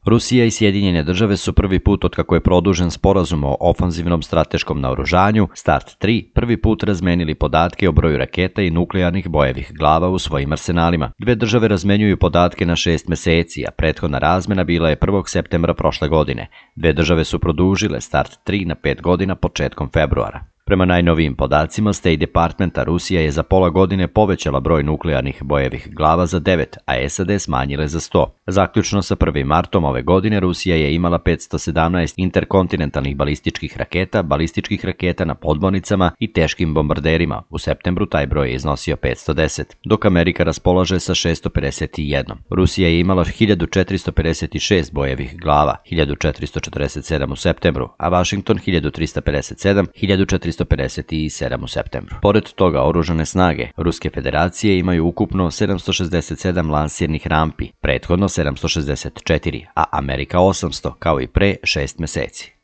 Rusija i Sjedinjene države su prvi put otkako je produžen sporazum o ofanzivnom strateškom naoružanju START 3 prvi put razmenili podatke o broju raketa i nuklearnih bojevih glava u svojim arsenalima. Dve države razmenjuju podatke na 6 meseci, a prethodna razmena bila je 1. septembra prošle godine. Dve države su produžile START 3 na 5 godina početkom februara. Prema najnovijim podacima State Departmenta, Rusija je za pola godine povećala broj nuklearnih bojevih glava za 9, a SAD smanjile za 100. Zaključno sa 1. martom ove godine, Rusija je imala 517 interkontinentalnih balističkih raketa na podmornicama i teškim bombarderima. U septembru taj broj je iznosio 510, dok Amerika raspolaže sa 651. Rusija je imala 1456 bojevih glava, 1447 u septembru, a Washington 1357, 1457 u septembru. Pored toga, oružane snage Ruske federacije imaju ukupno 767 lansirnih rampi, prethodno 764, a Amerika 800, kao i pre 6 meseci.